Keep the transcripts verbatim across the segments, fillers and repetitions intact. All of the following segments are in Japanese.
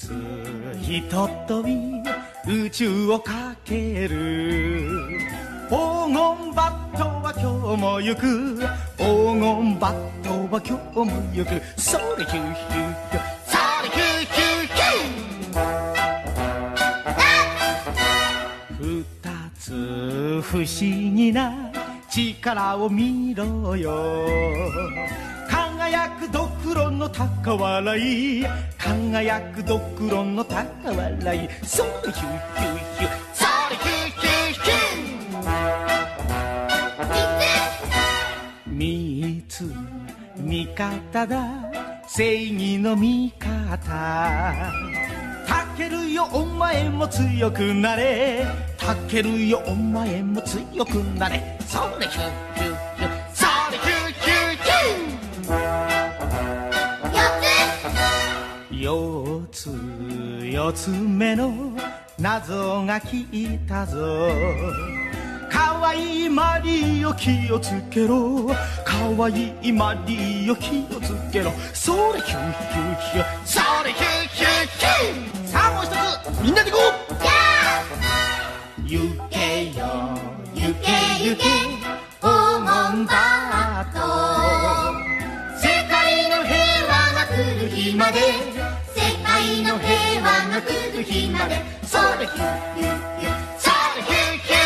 つひととび宇宙をかける。黄金バットは今日も行く。黄金バットは今日も行く。それヒューヒューヒュー、それヒューヒューヒュー。二つ不思議な力を見ろよ。輝くドクロの高笑い、輝くドクロの高笑い。それヒューヒューヒュー、それヒューヒューヒュー。三つ味方だ、正義の味方。たけるよお前も強くなれ、たけるよお前も強くなれ。それヒューヒューヒュー、それヒューヒューヒュー。四つ四つ目の謎が聞いたぞ。かわいいマリオ気をつけろ、かわいいマリオ気をつけろ。それヒューヒューヒュー、それヒューヒューヒュー。さあもう一つみんなでいこう。行けよ行け行け黄金バット、世界の平和が来る日まで、世界の平和が来る日まで。それヒューヒューヒュー、それヒューヒューヒュ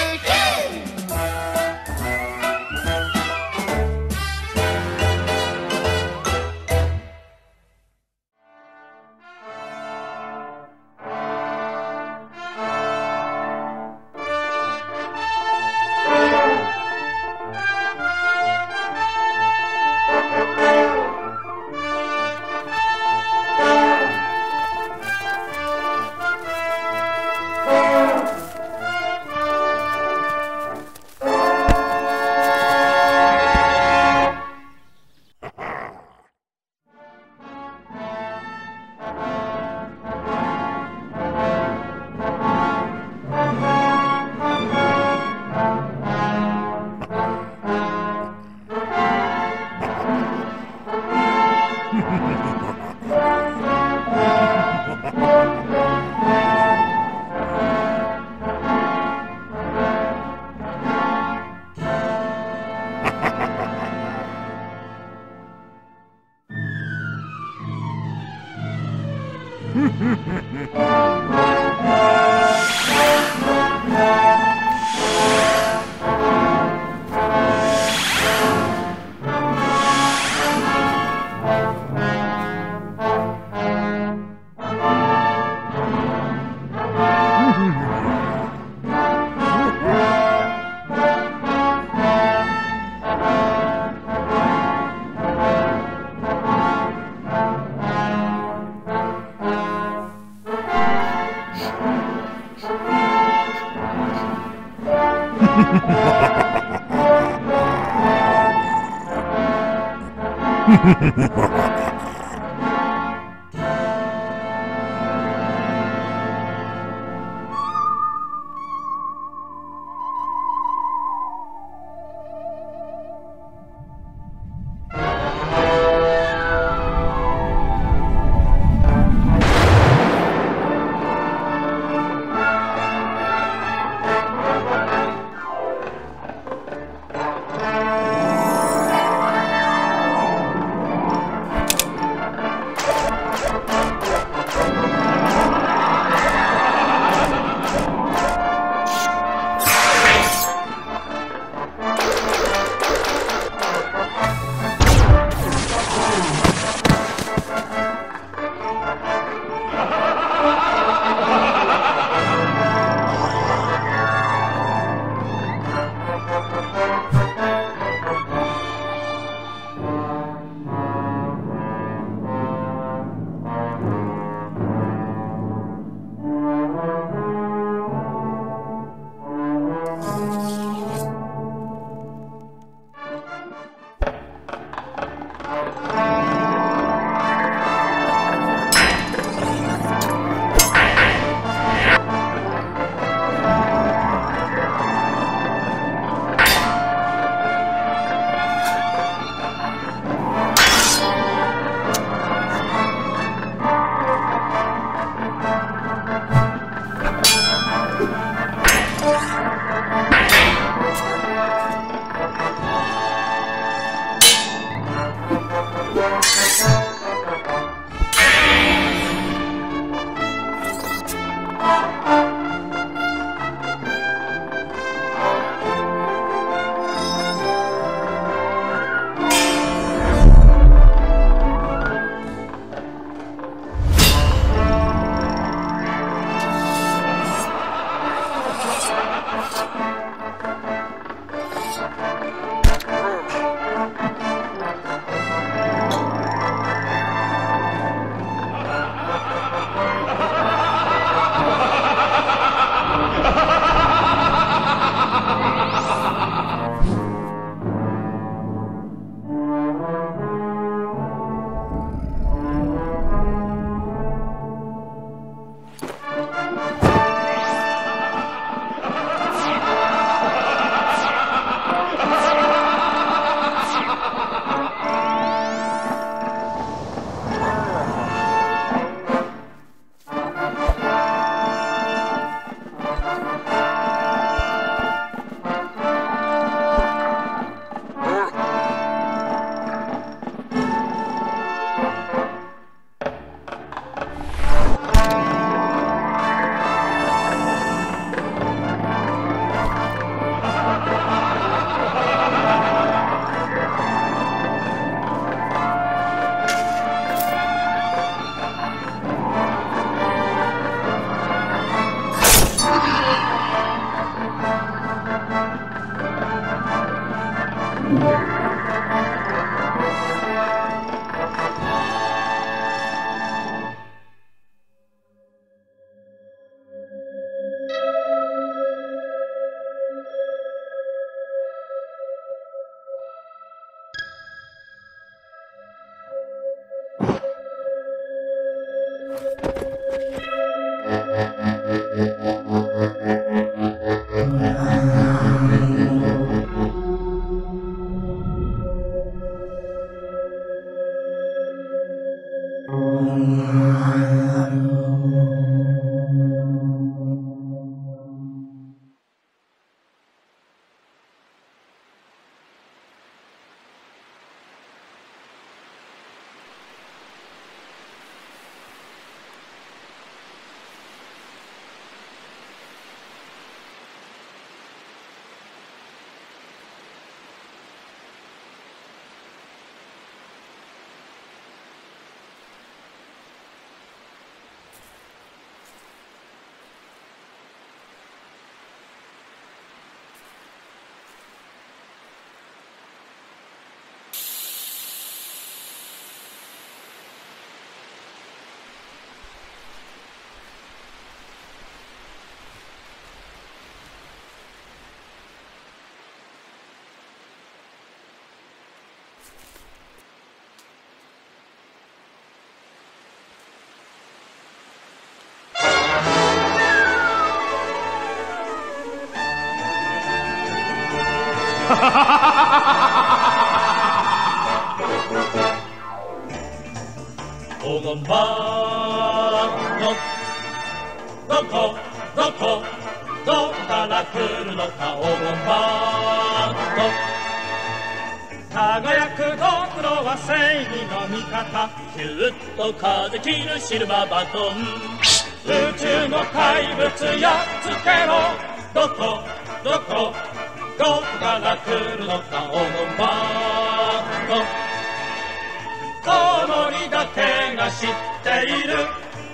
黄金バーのどこどこどこから来るのか黄金バーの輝くドクロは正義の味方ヒュッと風切るシルバーバトン宇宙の怪物やっつけろどこどこどこから来るのか黄金バーのコウモリだけが知っている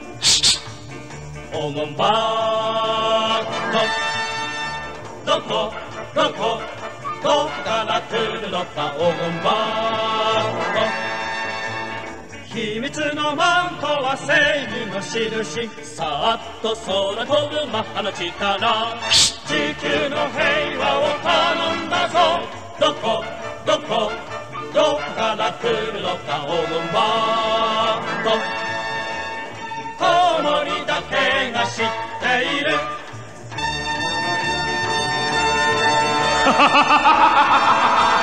黄金バーのどこどこどこから来るのか黄金バーの秘密のマントは正義の印さっと空飛ぶマッハの力地球の平和を頼んだぞどこどこどこから来るのか黄金バーとコウモリだけが知っているハハハハハ